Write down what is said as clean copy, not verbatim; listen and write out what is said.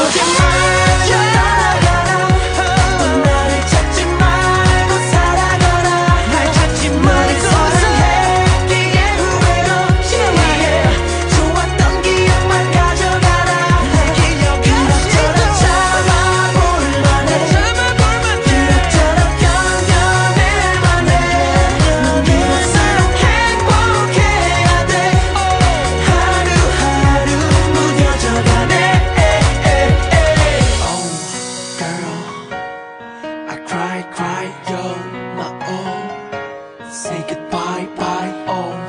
Cry, cry, you're my own. Say goodbye, bye, oh.